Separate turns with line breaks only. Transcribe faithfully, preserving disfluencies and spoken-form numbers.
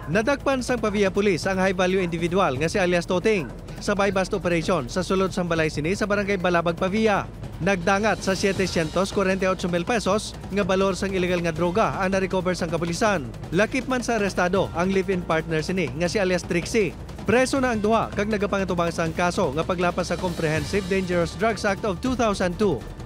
Nadakpan sang Pavia Police ang high-value individual nga si alias Toting sa buy-bust operation sa sulod sang balay sini sa barangay Balabag, Pavia. Nagdangat sa setesyentos forty-eight mil pesos nga balor sang illegal nga droga ang na-recover sang kapulisan. Lakip man sa arestado ang live-in partner sini nga si alias Trixie. Preso na ang duha kag nagapangatubang sang kaso nga paglapas sa Comprehensive Dangerous Drugs Act of two thousand two.